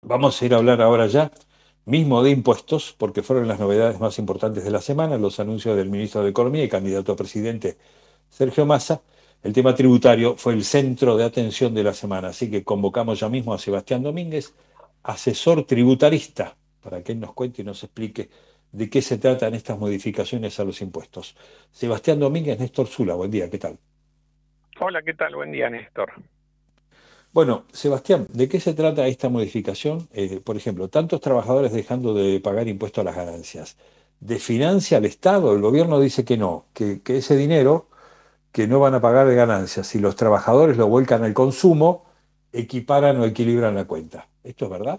Vamos a ir a hablar ahora ya mismo de impuestos, porque fueron las novedades más importantes de la semana, los anuncios del ministro de Economía y candidato a presidente Sergio Massa. El tema tributario fue el centro de atención de la semana, así que convocamos ya mismo a Sebastián Domínguez, asesor tributarista, para que él nos cuente y nos explique de qué se tratan estas modificaciones a los impuestos. Sebastián Domínguez, Néstor Zula, buen día, ¿qué tal? Hola, ¿qué tal? Buen día, Néstor. Bueno, Sebastián, ¿de qué se trata esta modificación? Por ejemplo, tantos trabajadores dejando de pagar impuestos a las ganancias. ¿Desfinancia al Estado? El gobierno dice que no, que ese dinero que no van a pagar de ganancias, si los trabajadores lo vuelcan al consumo, equiparan o equilibran la cuenta. ¿Esto es verdad?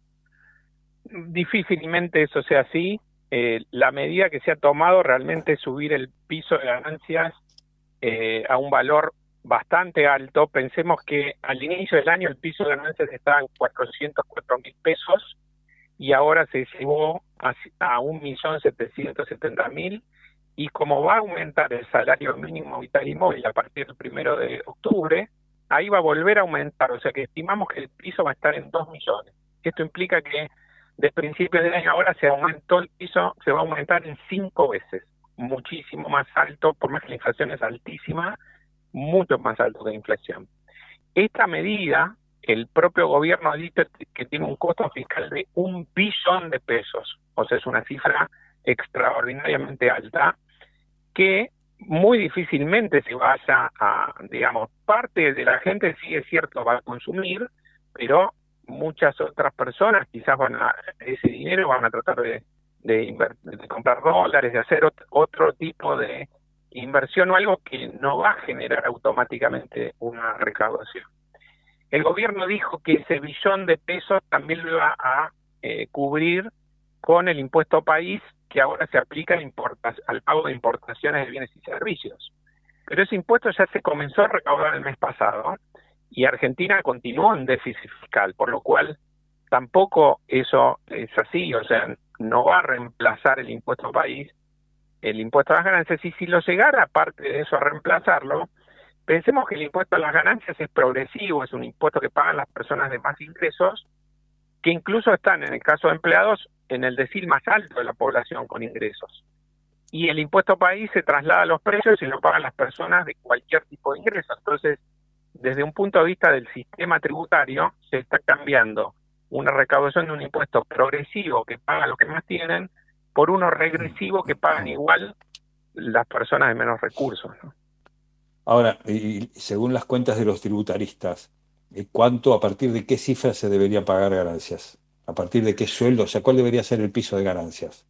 Difícilmente eso sea así. La medida que se ha tomado realmente es subir el piso de ganancias a un valor bastante alto. Pensemos que al inicio del año el piso de ganancias estaba en 404.000 pesos y ahora se llevó a 1.770.000, y como va a aumentar el salario mínimo vital y móvil a partir del 1 de octubre, ahí va a volver a aumentar. O sea que estimamos que el piso va a estar en 2 millones. Esto implica que de principios de año ahora se aumentó el piso, se va a aumentar en 5 veces, muchísimo más alto, por más que la inflación es altísima, mucho más alto que la inflación. Esta medida, el propio gobierno ha dicho que tiene un costo fiscal de 1 billón de pesos, o sea, es una cifra extraordinariamente alta, que muy difícilmente se vaya a, digamos, parte de la gente sí es cierto va a consumir, pero muchas otras personas quizás ese dinero van a tratar de comprar dólares, de hacer otro tipo de inversión o algo que no va a generar automáticamente una recaudación. El gobierno dijo que ese billón de pesos también lo iba a cubrir con el impuesto país, que ahora se aplica al pago de importaciones de bienes y servicios. Pero ese impuesto ya se comenzó a recaudar el mes pasado y Argentina continuó en déficit fiscal, por lo cual tampoco eso es así. O sea, no va a reemplazar el impuesto país, el impuesto a las ganancias, y si lo llegara, aparte de eso, a reemplazarlo, pensemos que el impuesto a las ganancias es progresivo, es un impuesto que pagan las personas de más ingresos, que incluso están, en el caso de empleados, en el decil más alto de la población con ingresos. Y el impuesto país se traslada a los precios y lo pagan las personas de cualquier tipo de ingreso. Entonces, desde un punto de vista del sistema tributario, se está cambiando una recaudación de un impuesto progresivo que paga los que más tienen por uno regresivo que pagan igual las personas de menos recursos, ¿no? Ahora, y según las cuentas de los tributaristas, ¿cuánto, a partir de qué cifra se deberían pagar ganancias? ¿A partir de qué sueldo? O sea, ¿cuál debería ser el piso de ganancias?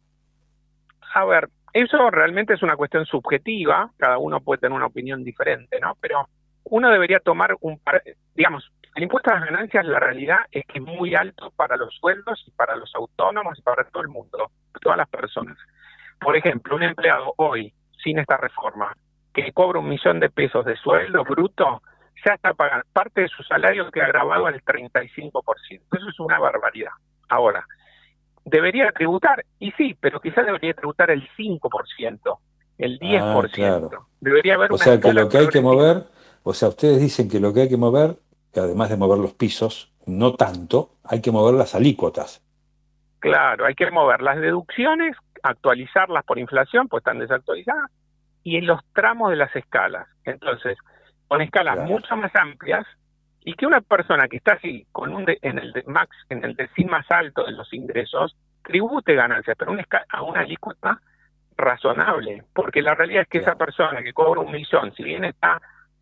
A ver, eso realmente es una cuestión subjetiva, cada uno puede tener una opinión diferente, ¿no? Pero uno debería tomar digamos, el impuesto a las ganancias, la realidad es que es muy alto para los sueldos y para los autónomos y para todo el mundo, todas las personas. Por ejemplo, un empleado hoy, sin esta reforma, que cobra 1 millón de pesos de sueldo bruto, ya está pagando parte de su salario, que ha grabado al 35%. Eso es una barbaridad. Ahora, debería tributar, y sí, pero quizás debería tributar el 5%, el diez Ah, por claro. ciento. Debería haber O una sea que escala lo que hay que progresiva. mover, o sea, ustedes dicen que lo que hay que mover, que además de mover los pisos, no tanto, hay que mover las alícuotas. Claro, hay que mover las deducciones, actualizarlas por inflación, pues están desactualizadas, y en los tramos de las escalas. Entonces, con escalas Claro. mucho más amplias, y que una persona que está así, en el en el decil más alto de los ingresos, tribute ganancias, pero a una alícuota razonable, porque la realidad es que esa Claro. persona que cobra 1 millón, si bien está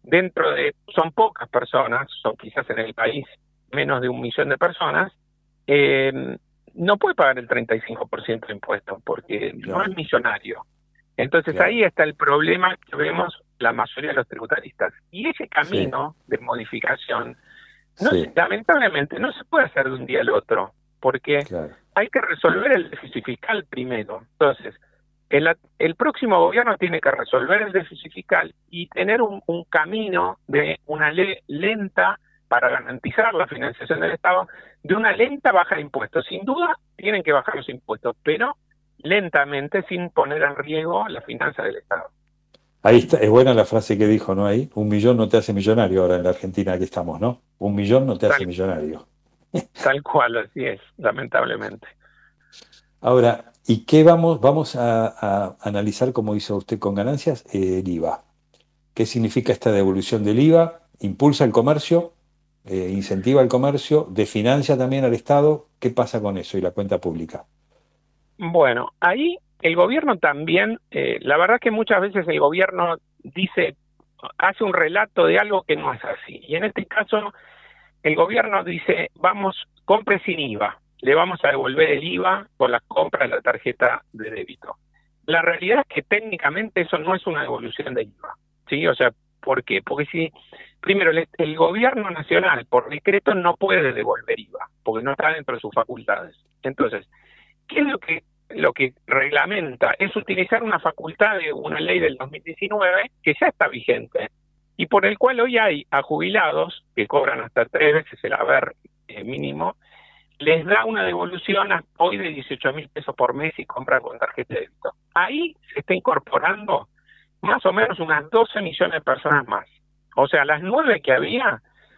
son pocas personas, son quizás en el país menos de 1 millón de personas, eh, no puede pagar el 35% de impuestos porque no es Claro. millonario. Entonces ahí Claro. está el problema que vemos la mayoría de los tributaristas. Y ese Sí. camino de modificación, Sí. lamentablemente, no se puede hacer de un día al otro, porque Claro. hay que resolver el déficit fiscal primero. Entonces, el próximo gobierno tiene que resolver el déficit fiscal y tener un camino de una ley lenta para garantizar la financiación del Estado, de una lenta baja de impuestos. Sin duda, tienen que bajar los impuestos, pero lentamente, sin poner en riesgo la finanza del Estado. Ahí está, es buena la frase que dijo, ¿no? Ahí, 1 millón no te hace millonario ahora en la Argentina que estamos, ¿no? 1 millón no te hace Tal millonario. Tal cual, así es, lamentablemente. Ahora, ¿y qué vamos a analizar, como hizo usted con ganancias? El IVA. ¿Qué significa esta devolución del IVA? ¿Impulsa el comercio? ¿Incentiva el comercio? ¿Desfinancia también al Estado? ¿Qué pasa con eso y la cuenta pública? Bueno, ahí el gobierno también, la verdad que muchas veces el gobierno dice, hace un relato de algo que no es así. Y en este caso, el gobierno dice, vamos, compre sin IVA, le vamos a devolver el IVA por la compra de la tarjeta de débito. La realidad es que técnicamente eso no es una devolución de IVA, ¿sí? O sea, ¿por qué? Porque si, primero, el gobierno nacional por decreto no puede devolver IVA, porque no está dentro de sus facultades. Entonces, ¿qué es lo que reglamenta? Es utilizar una facultad de una ley del 2019 que ya está vigente y por el cual hoy hay a jubilados que cobran hasta 3 veces el haber mínimo, les da una devolución hoy de 18.000 pesos por mes y compran con tarjeta de débito. Ahí se está incorporando más o menos unas 12 millones de personas más. O sea, las 9 que había,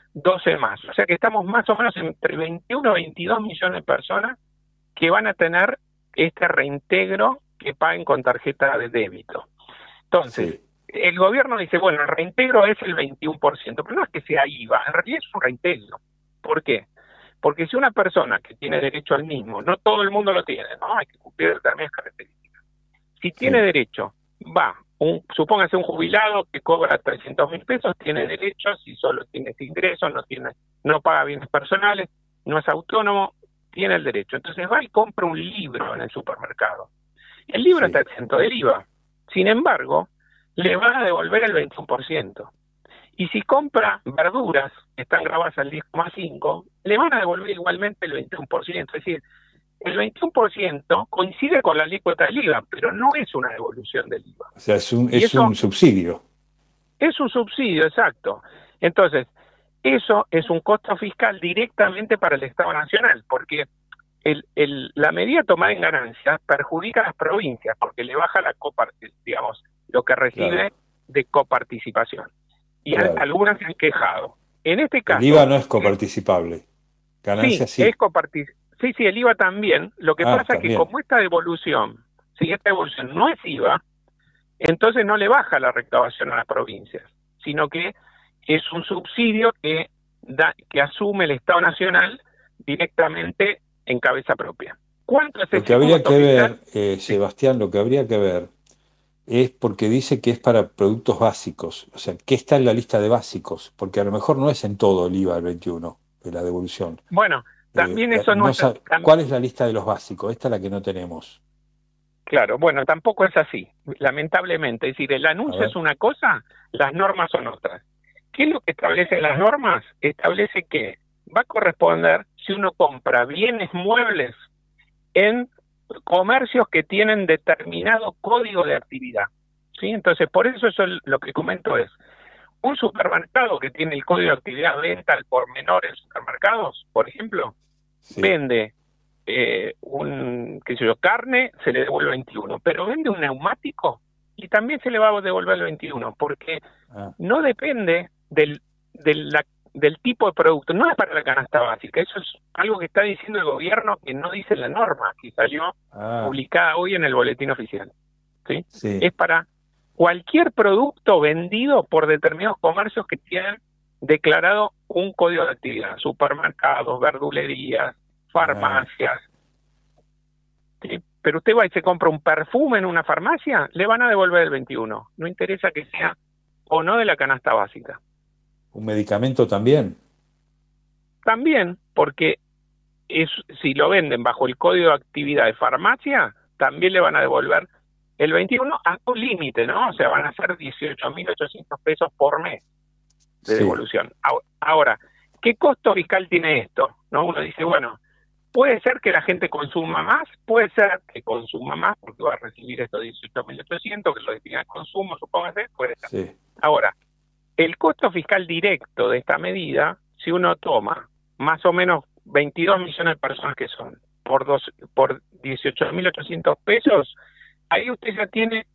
12 más. O sea que estamos más o menos entre 21 y 22 millones de personas que van a tener este reintegro que paguen con tarjeta de débito. Entonces, Sí, el gobierno dice, bueno, el reintegro es el 21%, pero no es que sea IVA, en realidad es un reintegro. ¿Por qué? Porque si una persona que tiene derecho al mismo, no todo el mundo lo tiene, ¿no? Hay que cumplir determinadas características. Si tiene sí, derecho, supóngase un jubilado que cobra 300.000 pesos, tiene derecho, si solo tiene ese ingreso, no paga bienes personales, no es autónomo, tiene el derecho. Entonces va y compra un libro en el supermercado. El libro está sí. exento del IVA. Sin embargo, le van a devolver el 21%. Y si compra verduras que están grabadas al 10,5, le van a devolver igualmente el 21%. Es decir, el 21% coincide con la alícuota del IVA, pero no es una devolución del IVA. O sea, es Y es eso un subsidio. es un subsidio, exacto. Entonces, eso es un costo fiscal directamente para el Estado Nacional, porque la medida tomada en ganancias perjudica a las provincias, porque le baja digamos, lo que Claro, recibe de coparticipación. Y claro. algunas se han quejado. En este El IVA caso, no es coparticipable. sí, Ganancias sí. sí, sí, el IVA también. Lo que Ah, pasa es que también. como si esta devolución no es IVA, entonces no le baja la recaudación a las provincias, sino que es un subsidio que asume el Estado Nacional directamente en cabeza propia. ¿Cuánto es Lo que ese habría costo que fiscal? ver, Sí. Sebastián, lo que habría que ver es porque dice que es para productos básicos. O sea, ¿qué está en la lista de básicos? Porque a lo mejor no es en todo el IVA el 21 de la devolución. Bueno, también eso no No es ¿cuál es la lista de los básicos? Esta es la que no tenemos. claro. Bueno, tampoco es así, lamentablemente. Es decir, el A anuncio es ver. una cosa, las normas son otras. ¿Qué es lo que establecen las normas? Establece que va a corresponder si uno compra bienes muebles en comercios que tienen determinado código de actividad. ¿Sí? Entonces, por eso lo que comento es, un supermercado que tiene el código de actividad venta al por menor en supermercados, por ejemplo, Sí. vende qué sé yo, carne, se le devuelve 21, pero vende un neumático y también se le va a devolver el 21, porque Ah, no depende del tipo de producto, no es para la canasta básica, eso es algo que está diciendo el gobierno que no dice la norma, que salió ah, publicada hoy en el boletín oficial, ¿sí? sí. Es para cualquier producto vendido por determinados comercios que tienen declarado un código de actividad, supermercados, verdulerías, Ah, farmacias, ¿sí? Pero usted va y se compra un perfume en una farmacia, le van a devolver el 21, no interesa que sea o no de la canasta básica. un medicamento también. También, porque si lo venden bajo el código de actividad de farmacia, también le van a devolver el 21 a un límite, ¿no? O sea, van a ser 18.800 pesos por mes de Sí. devolución. Ahora, ¿qué costo fiscal tiene esto? ¿No? Uno dice, bueno, puede ser que la gente consuma más, puede ser que consuma más porque va a recibir estos 18.800, que lo destina al consumo, supóngase, puede ser. Sí. Ahora, el costo fiscal directo de esta medida, si uno toma más o menos 22 millones de personas que son por 18.800 pesos, ahí usted ya tiene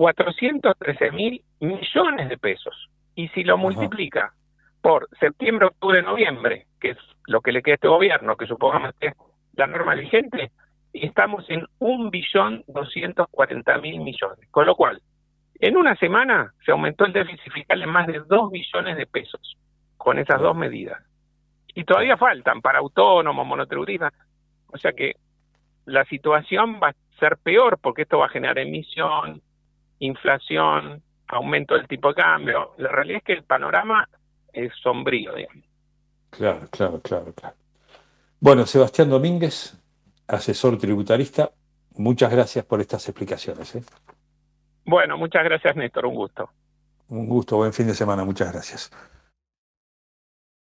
413.000 millones de pesos. Y si lo Ajá. multiplica por septiembre, octubre, noviembre, que es lo que le queda a este gobierno, que supongamos que es la norma vigente, y estamos en 1.240.000.000.000. Con lo cual, en una semana se aumentó el déficit fiscal en más de 2 billones de pesos con esas dos medidas. Y todavía faltan para autónomos, monotributistas. O sea que la situación va a ser peor porque esto va a generar emisión, inflación, aumento del tipo de cambio. La realidad es que el panorama es sombrío, digamos. Claro, claro, claro, claro. Bueno, Sebastián Domínguez, asesor tributarista, muchas gracias por estas explicaciones, ¿eh? Bueno, muchas gracias, Néstor, un gusto. Un gusto, buen fin de semana, muchas gracias.